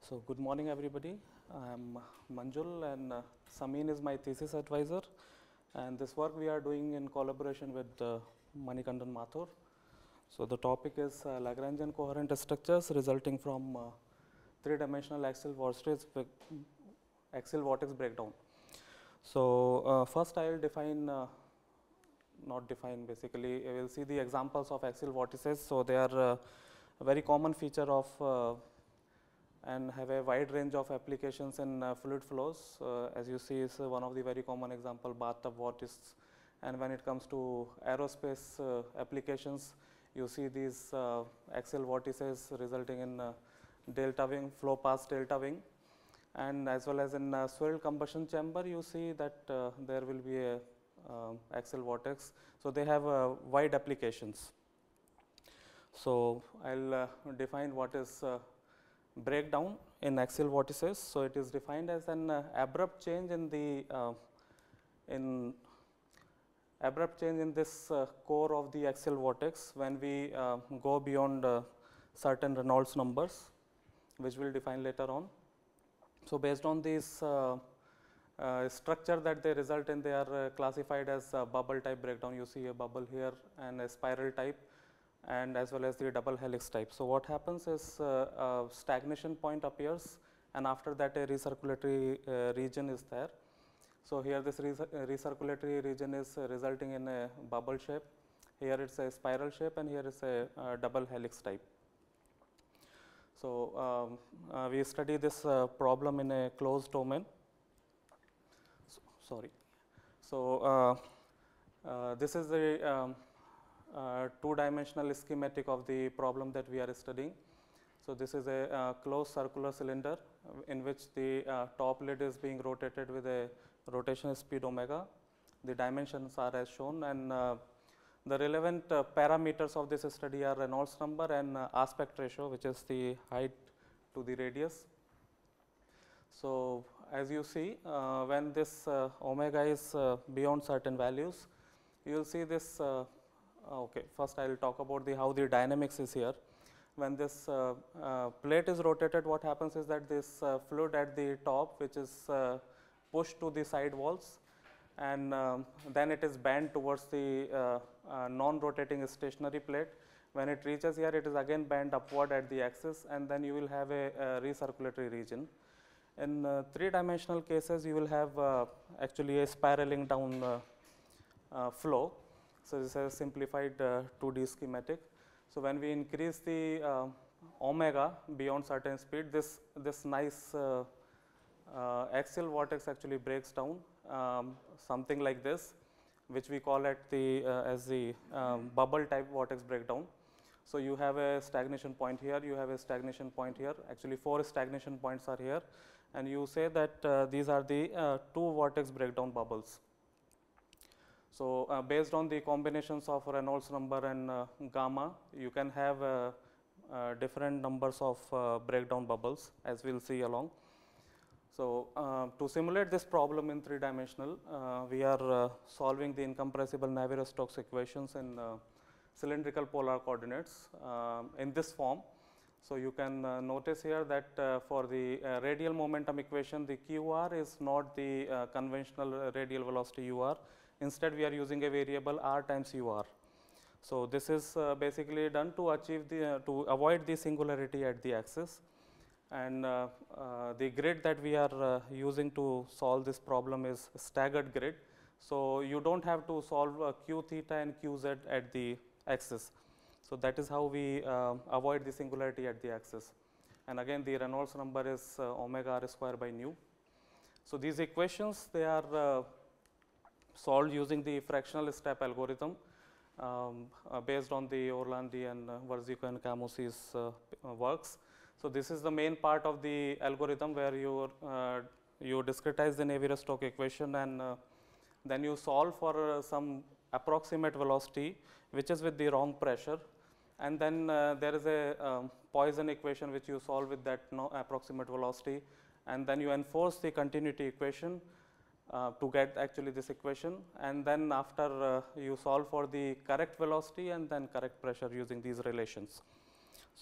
So good morning everybody. I am Manjul and Samin is my thesis advisor, and this work we are doing in collaboration with Manikandan Mathur. So the topic is Lagrangian coherent structures resulting from three-dimensional axial vortex breakdown. So first I will define, not define basically, we will see the examples of axial vortices. So they are a very common feature of and have a wide range of applications in fluid flows. As you see, is one of the very common example, bathtub vortice. And when it comes to aerospace applications, you see these axial vortices resulting in delta wing, flow past delta wing. And as well as in swirled combustion chamber, you see that there will be a axial vortex. So they have wide applications. So I'll define what is breakdown in axial vortices. So it is defined as an abrupt change in the this core of the axial vortex when we go beyond certain Reynolds numbers, which we'll define later on. So based on this structure that they result in, they are classified as bubble type breakdown. You see a bubble here and a spiral type, and as well as the double helix type. So what happens is a stagnation point appears, and after that a recirculatory region is there. So here this recirculatory region is resulting in a bubble shape. Here it's a spiral shape, and here is a double helix type. So we study this problem in a closed domain. So this is the two-dimensional schematic of the problem that we are studying. So this is a closed circular cylinder in which the top lid is being rotated with a rotational speed omega. The dimensions are as shown, and the relevant parameters of this study are Reynolds number and aspect ratio, which is the height to the radius. So as you see, when this omega is beyond certain values, you will see this. Okay, first I will talk about how the dynamics is here. When this plate is rotated, what happens is that this fluid at the top, which is pushed to the side walls, and then it is bent towards the non-rotating stationary plate. When it reaches here, it is again bent upward at the axis, and then you will have a recirculatory region. In three-dimensional cases, you will have actually a spiraling down flow. So this is a simplified 2D schematic. So when we increase the omega beyond certain speed, this nice axial vortex actually breaks down, something like this, which we call it as the bubble type vortex breakdown. So you have a stagnation point here, you have a stagnation point here. Actually 4 stagnation points are here, and you say that these are the two vortex breakdown bubbles. So based on the combinations of Reynolds number and gamma, you can have different numbers of breakdown bubbles, as we'll see along. So to simulate this problem in three-dimensional, we are solving the incompressible Navier-Stokes equations in cylindrical polar coordinates in this form. So you can notice here that for the radial momentum equation, the QR is not the conventional radial velocity UR. Instead, we are using a variable r times UR. So this is basically done to achieve to avoid the singularity at the axis. And the grid that we are using to solve this problem is staggered grid. So you don't have to solve q theta and qz at the axis. So that is how we avoid the singularity at the axis. And again, the Reynolds number is omega r square by nu. So these equations, they are solved using the fractional step algorithm based on the Orlandi and Verzico and Camosi's works. So this is the main part of the algorithm where you discretize the Navier-Stokes equation, and then you solve for some approximate velocity which is with the wrong pressure, and then there is a Poisson equation which you solve with that approximate velocity, and then you enforce the continuity equation to get actually this equation, and then after you solve for the correct velocity and then correct pressure using these relations.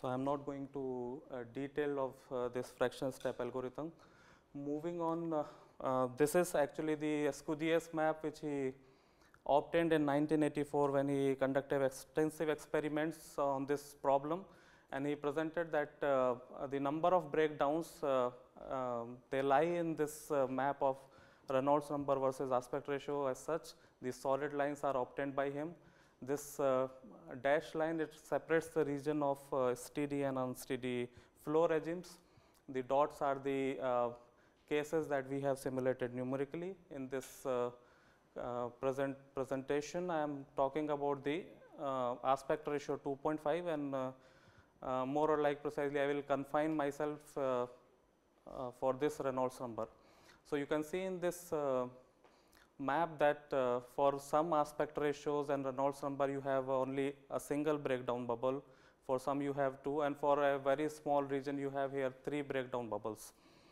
So I am not going to detail of this fraction step algorithm. Moving on, this is actually the Escudillas map which he obtained in 1984 when he conducted extensive experiments on this problem, and he presented that the number of breakdowns they lie in this map of Reynolds number versus aspect ratio as such. These solid lines are obtained by him. This dashed line, it separates the region of steady and unsteady flow regimes. The dots are the cases that we have simulated numerically. In this presentation, I am talking about the aspect ratio 2.5, and more or like precisely I will confine myself for this Reynolds number. So you can see in this map that for some aspect ratios and Reynolds number you have only a single breakdown bubble, for some you have two, and for a very small region you have here 3 breakdown bubbles.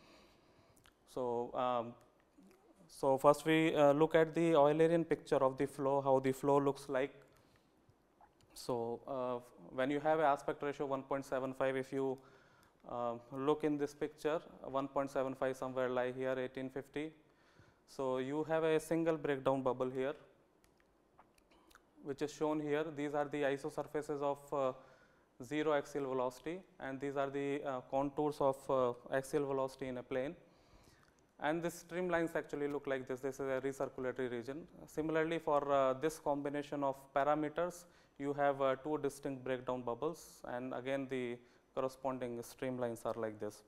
So, so first we look at the Eulerian picture of the flow, how the flow looks like. So when you have an aspect ratio 1.75, if you look in this picture, 1.75 somewhere lie here, 1850. So you have a single breakdown bubble here, which is shown here. These are the isosurfaces of 0 axial velocity, and these are the contours of axial velocity in a plane. And these streamlines actually look like this. This is a recirculatory region. Similarly, for this combination of parameters, you have 2 distinct breakdown bubbles, and again the corresponding streamlines are like this.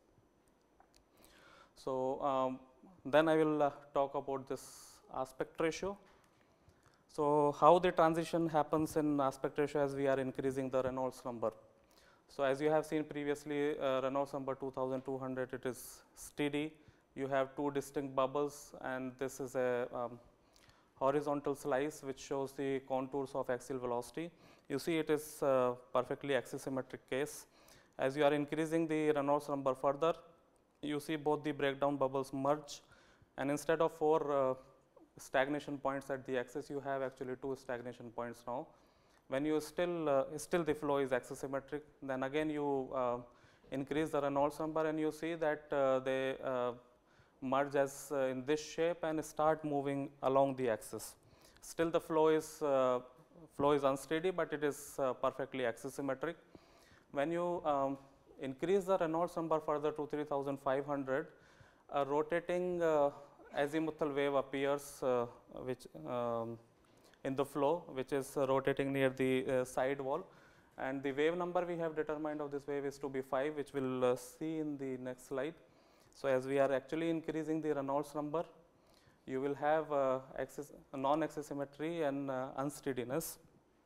So then I will talk about this aspect ratio. So how the transition happens in aspect ratio as we are increasing the Reynolds number. So as you have seen previously, Reynolds number 2200, it is steady. You have 2 distinct bubbles, and this is a horizontal slice which shows the contours of axial velocity. You see it is perfectly axisymmetric case. As you are increasing the Reynolds number further, you see both the breakdown bubbles merge, and instead of 4 stagnation points at the axis, you have actually 2 stagnation points now. When you still the flow is axisymmetric, then again you increase the Reynolds number, and you see that they merge as in this shape and start moving along the axis. Still the flow is unsteady, but it is perfectly axisymmetric. When you increase the Reynolds number further to 3500, a rotating azimuthal wave appears which in the flow, which is rotating near the side wall, and the wave number we have determined of this wave is to be 5, which we will see in the next slide. So as we are actually increasing the Reynolds number, you will have non-axisymmetry and unsteadiness.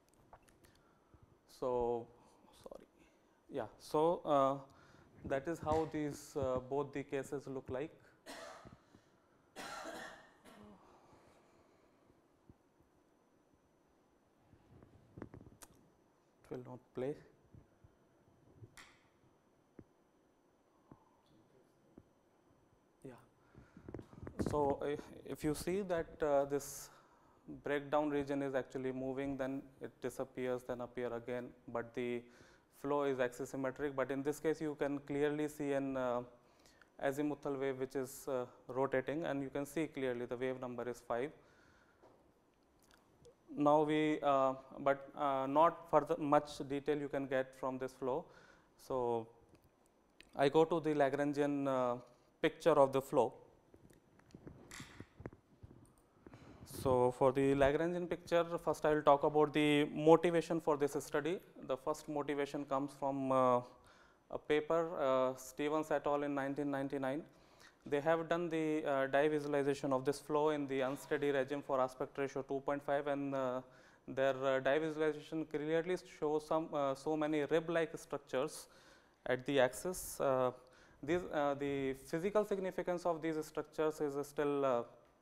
So yeah, so that is how these both the cases look like. It will not play. Yeah. So if you see that this breakdown region is actually moving, then it disappears, then appear again, but the flow is axisymmetric. But in this case, you can clearly see an azimuthal wave which is rotating, and you can see clearly the wave number is 5. Now we, but not further much detail you can get from this flow. So I go to the Lagrangian picture of the flow. So for the Lagrangian picture, first I will talk about the motivation for this study. The first motivation comes from a paper, Stevens et al. In 1999. They have done the dye visualization of this flow in the unsteady regime for aspect ratio 2.5, and their dye visualization clearly shows so many rib-like structures at the axis. The physical significance of these structures is still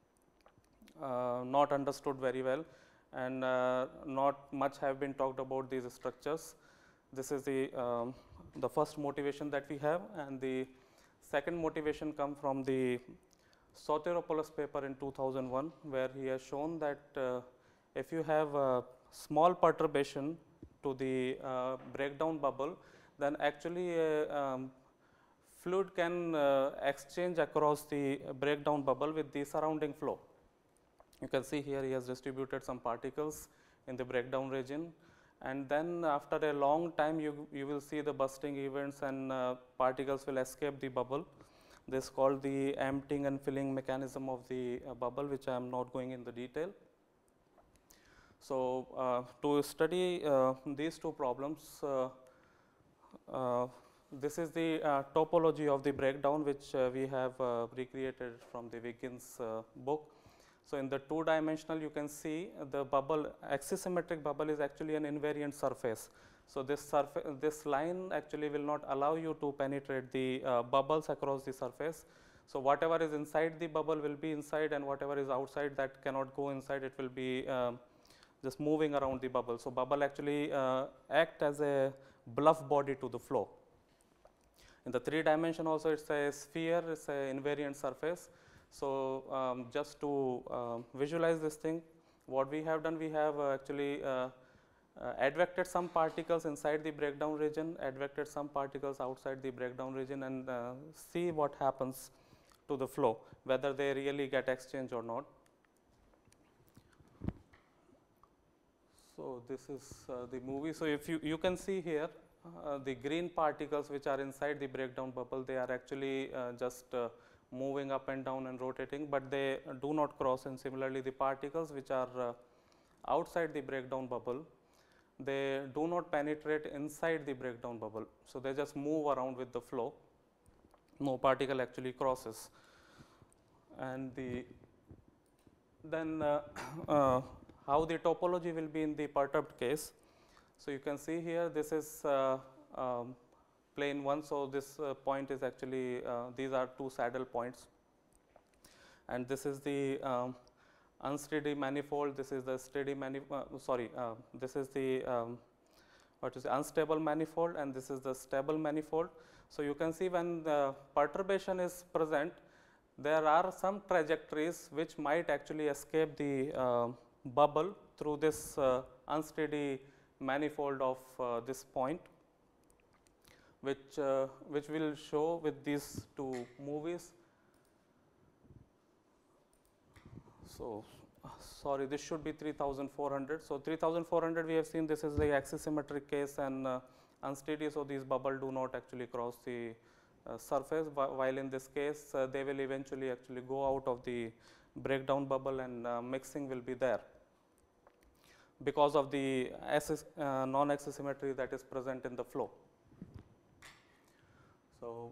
not understood very well, and not much have been talked about these structures. This is the first motivation that we have, and the second motivation comes from the Soteropoulos paper in 2001, where he has shown that if you have a small perturbation to the breakdown bubble, then actually fluid can exchange across the breakdown bubble with the surrounding flow. You can see here he has distributed some particles in the breakdown region, and then after a long time you will see the bursting events and particles will escape the bubble. This is called the emptying and filling mechanism of the bubble, which I am not going in the detail. So, to study these two problems, this is the topology of the breakdown, which we have recreated from the Wiggins book. So, in the two dimensional you can see the bubble, axisymmetric bubble is actually an invariant surface. So, this line actually will not allow you to penetrate the bubbles across the surface. So, whatever is inside the bubble will be inside, and whatever is outside that cannot go inside, it will be just moving around the bubble. So, bubble actually act as a bluff body to the flow. In the 3 dimension also it is a sphere, it is an invariant surface. So, just to visualize this thing, what we have done, we have actually advected some particles inside the breakdown region, advected some particles outside the breakdown region, and see what happens to the flow, whether they really get exchanged or not. So, this is the movie. So, if you can see here the green particles which are inside the breakdown bubble, they are actually just moving up and down and rotating, but they do not cross. And similarly, the particles which are outside the breakdown bubble, they do not penetrate inside the breakdown bubble. So, they just move around with the flow, no particle actually crosses. And then how the topology will be in the perturbed case. So, you can see here this is plane 1. So, this point is actually these are 2 saddle points, and this is the unsteady manifold, this is the steady manifold, this is the unstable manifold, and this is the stable manifold. So, you can see when the perturbation is present, there are some trajectories which might actually escape the bubble through this unsteady manifold of this point, which will show with these 2 movies. So, sorry, this should be 3400. So, 3400 we have seen, this is the axisymmetric case and unsteady. So, these bubble do not actually cross the surface, while in this case they will eventually actually go out of the breakdown bubble, and mixing will be there because of the non-axisymmetry that is present in the flow. So,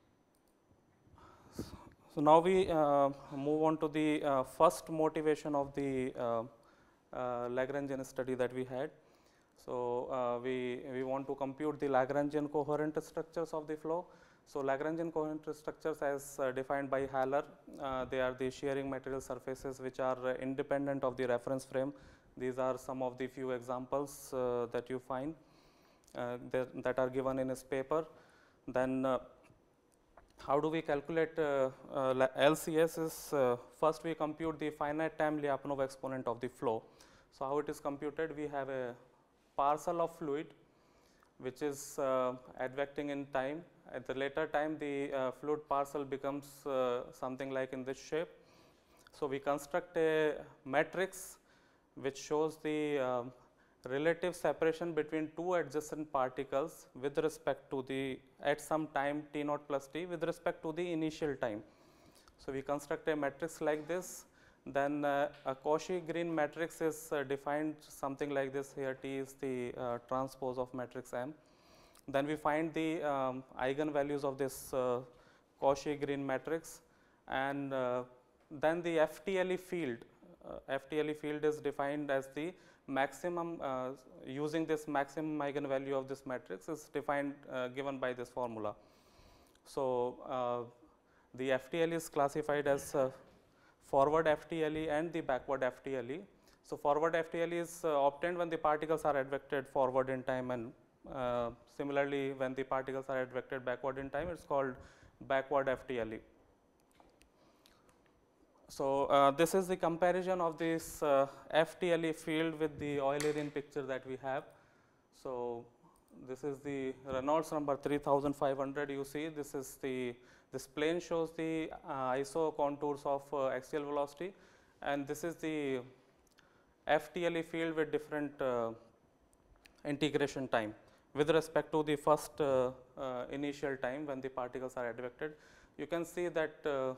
now we move on to the first motivation of the Lagrangian study that we had. So, we want to compute the Lagrangian coherent structures of the flow. So, Lagrangian coherent structures as defined by Haller, they are the shearing material surfaces which are independent of the reference frame. These are some of the few examples that you find that are given in his paper. Then how do we calculate LCS is first we compute the finite time Lyapunov exponent of the flow. So, how it is computed? We have a parcel of fluid which is advecting in time. At the later time, the fluid parcel becomes something like in this shape. So, we construct a matrix which shows the relative separation between 2 adjacent particles with respect to the at some time t naught plus t with respect to the initial time. So, we construct a matrix like this. Then a Cauchy-Green matrix is defined something like this. Here T is the transpose of matrix M. Then we find the eigenvalues of this Cauchy-Green matrix, and then the FTLE field. FTLE field is defined as the maximum using this maximum eigenvalue of this matrix is defined given by this formula. So, the FTLE is classified as forward FTLE and the backward FTLE. So, forward FTLE is obtained when the particles are advected forward in time, and similarly when the particles are advected backward in time, it is called backward FTLE. So, this is the comparison of this FTLE field with the Eulerian picture that we have. So, this is the Reynolds number 3500. You see, this plane shows the iso contours of axial velocity, and this is the FTLE field with different integration time with respect to the first initial time when the particles are advected. You can see that the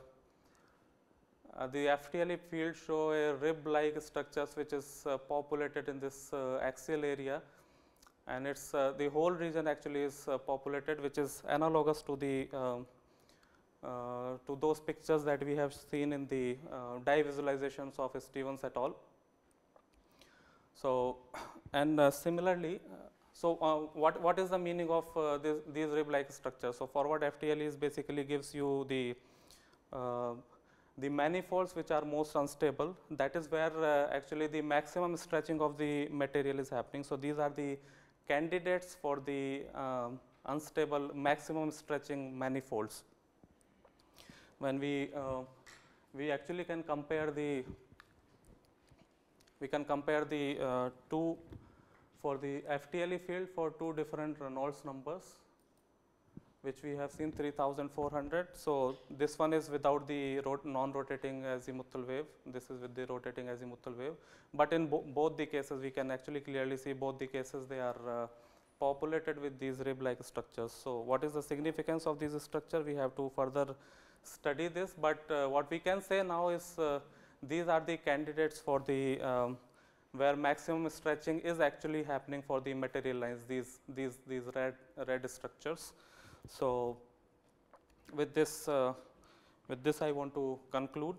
FTLE field show a rib-like structures which is populated in this axial area, and it's the whole region actually is populated, which is analogous to the to those pictures that we have seen in the dye visualizations of Stevens et al. So, and similarly, what is the meaning of these rib-like structures? So, forward FTLEs basically gives you the manifolds which are most unstable. That is where actually the maximum stretching of the material is happening. So, these are the candidates for the unstable maximum stretching manifolds. When we actually can compare the two for the FTLE field for two different Reynolds numbers, which we have seen 3400. So, this one is without the non-rotating azimuthal wave, this is with the rotating azimuthal wave, but in both the cases we can actually clearly see both the cases they are populated with these rib-like structures. So, what is the significance of these structure? We have to further study this, but what we can say now is these are the candidates for the where maximum stretching is actually happening for the material lines, these red structures. So, with this I want to conclude.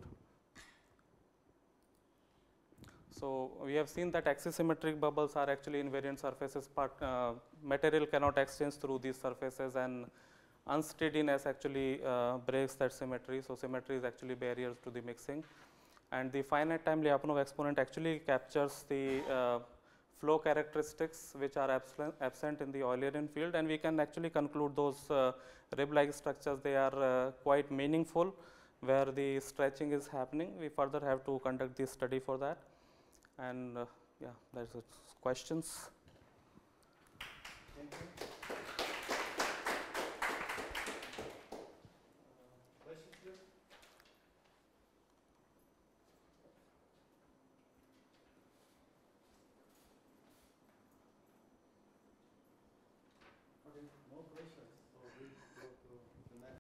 So, we have seen that axisymmetric bubbles are actually invariant surfaces, but material cannot exchange through these surfaces, and unsteadiness actually breaks that symmetry. So, symmetry is actually barriers to the mixing, and the finite time Lyapunov exponent actually captures the flow characteristics which are absent in the Eulerian field, and we can actually conclude those rib-like structures, they are quite meaningful where the stretching is happening. We further have to conduct the study for that, and yeah, there's questions. Thank you. Questions here? Okay, more questions.